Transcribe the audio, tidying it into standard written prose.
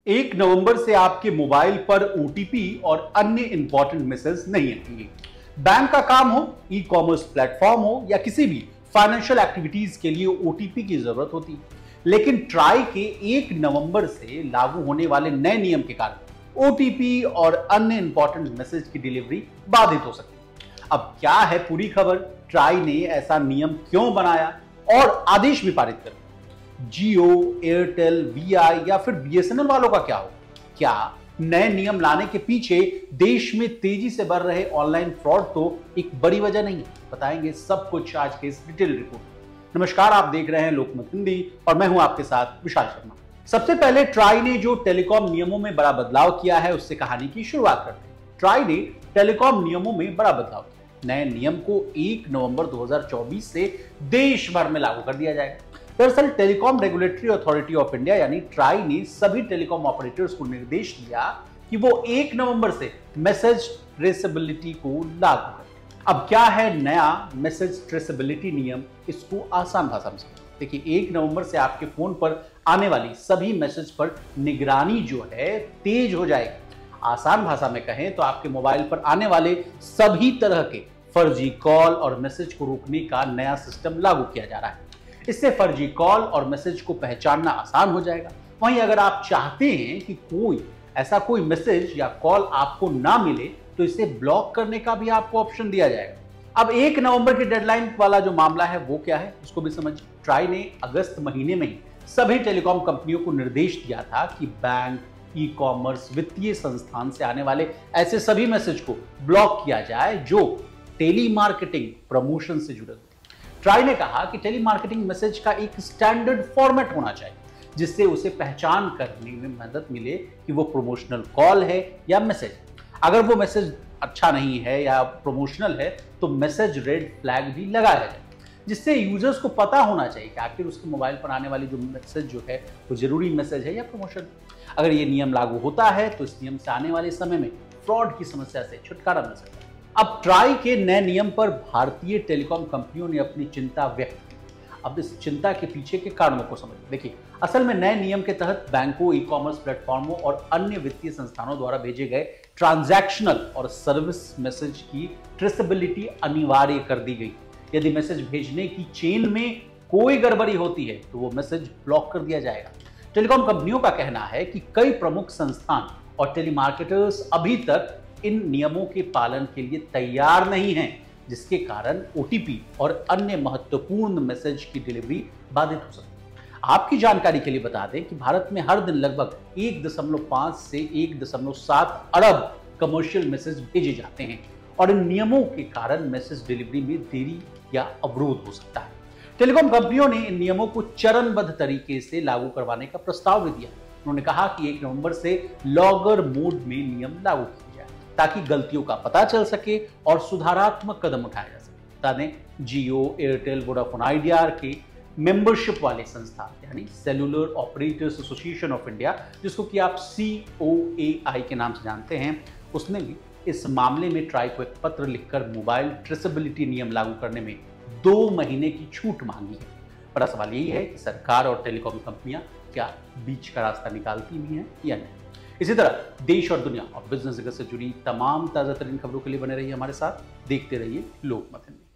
1 नवंबर से आपके मोबाइल पर ओटीपी और अन्य इंपॉर्टेंट मैसेज नहीं आएंगे। बैंक का काम हो, ई कॉमर्स प्लेटफॉर्म हो या किसी भी फाइनेंशियल एक्टिविटीज के लिए ओटीपी की जरूरत होती है। लेकिन ट्राई के 1 नवंबर से लागू होने वाले नए नियम के कारण ओटीपी और अन्य इंपॉर्टेंट मैसेज की डिलीवरी बाधित हो सकती है। अब क्या है पूरी खबर, ट्राई ने ऐसा नियम क्यों बनाया और आदेश भी पारित कर? जियो, एयरटेल, वीआई या फिर बीएसएनएल वालों का क्या हो? क्या नए नियम लाने के पीछे देश में तेजी से बढ़ रहे ऑनलाइन फ्रॉड तो एक बड़ी वजह नहीं है? बताएंगे सब कुछ आज के इस डिटेल रिपोर्ट। नमस्कार, आप देख रहे हैं लोकमत हिंदी और मैं हूं आपके साथ विशाल शर्मा। सबसे पहले ट्राई ने जो टेलीकॉम नियमों में बड़ा बदलाव किया है उससे कहानी की शुरुआत करते हैं। ट्राई ने टेलीकॉम नियमों में बड़ा बदलाव किया। नए नियम को 1 नवंबर 2024 से देश भर में लागू कर दिया जाएगा। दरअसल telecom regulatory authority of India यानी ट्राई ने सभी टेलीकॉम ऑपरेटर्स को निर्देश दिया कि वो 1 नवंबर से मैसेज ट्रेसेबिलिटी को लागू करें। अब क्या है नया मैसेज ट्रेसेबिलिटी नियम, इसको आसान भाषा में समझिए। देखिए, 1 नवंबर से आपके फोन पर आने वाली सभी मैसेज पर निगरानी जो है तेज हो जाएगी। आसान भाषा में कहें तो आपके मोबाइल पर आने वाले सभी तरह के फर्जी कॉल और मैसेज को रोकने का नया सिस्टम लागू किया जा रहा है। इससे फर्जी कॉल और मैसेज को पहचानना आसान हो जाएगा। वहीं अगर आप चाहते हैं कि कोई मैसेज या कॉल आपको ना मिले तो इसे ब्लॉक करने का भी आपको ऑप्शन दिया जाएगा। अब 1 नवंबर की डेडलाइन वाला जो मामला है वो क्या है उसको भी समझिए। ट्राई ने अगस्त महीने में ही सभी टेलीकॉम कंपनियों को निर्देश दिया था कि बैंक, ई कॉमर्स, वित्तीय संस्थान से आने वाले ऐसे सभी मैसेज को ब्लॉक किया जाए जो टेली मार्केटिंग प्रमोशन से जुड़े। ट्राई ने कहा कि टेली मार्केटिंग मैसेज का एक स्टैंडर्ड फॉर्मेट होना चाहिए जिससे उसे पहचान करने में मदद मिले कि वो प्रमोशनल कॉल है या मैसेज। अगर वो मैसेज अच्छा नहीं है या प्रमोशनल है तो मैसेज रेड फ्लैग भी लगाया जाए, जिससे यूजर्स को पता होना चाहिए कि आखिर उसके मोबाइल पर आने वाली जो मैसेज जो है वो जरूरी मैसेज है या प्रमोशन। अगर ये नियम लागू होता है तो इस नियम से आने वाले समय में फ्रॉड की समस्या से छुटकारा मिल सकता है। अब ट्राई के नए नियम पर भारतीय टेलीकॉम कंपनियों ने अपनी चिंता व्यक्त की। अब इस चिंता के पीछे के कारणों को समझिए। देखिए, असल में नए नियम के तहत बैंकों, ई कॉमर्स प्लेटफॉर्मों और अन्य वित्तीय संस्थानों द्वारा भेजे गए ट्रांजैक्शनल और सर्विस मैसेज की ट्रेसेबिलिटी अनिवार्य कर दी गई। यदि मैसेज भेजने की चेन में कोई गड़बड़ी होती है तो वो मैसेज ब्लॉक कर दिया जाएगा। टेलीकॉम कंपनियों का कहना है कि कई प्रमुख संस्थान और टेलीमार्केटर्स अभी तक इन नियमों के पालन के लिए तैयार नहीं हैं, जिसके कारण ओटीपी और अन्य महत्वपूर्ण मैसेज की डिलीवरी बाधित हो सकती है। आपकी जानकारी के लिए बता दें कि भारत में हर दिन लगभग 1.5 से 1.7 अरब कमर्शियल मैसेज भेजे जाते हैं और इन नियमों के कारण मैसेज डिलीवरी में देरी या अवरोध हो सकता है। टेलीकॉम कंपनियों ने इन नियमों को चरणबद्ध तरीके से लागू करवाने का प्रस्ताव भी दिया। उन्होंने कहा कि 1 नवंबर से लॉगर मोड में नियम लागू किए ताकि गलतियों का पता चल सके और सुधारात्मक कदम उठाया जा सके। बता दें, जियो, एयरटेल, वोडाफोन आइडिया के मेंबरशिप वाले संस्थान यानी cellular operators association of India, जिसको कि आप COAI के नाम से जानते हैं, उसने भी इस मामले में ट्राई को एक पत्र लिखकर मोबाइल ट्रेसेबिलिटी नियम लागू करने में 2 महीने की छूट मांगी है। बड़ा सवाल यही है कि सरकार और टेलीकॉम कंपनियां क्या बीच का रास्ता निकालती भी हैं या नहीं। इसी तरह देश और दुनिया और बिजनेस जगत से जुड़ी तमाम ताजा तरीन खबरों के लिए बने रहिए हमारे साथ। देखते रहिए लोकमत हिंदी।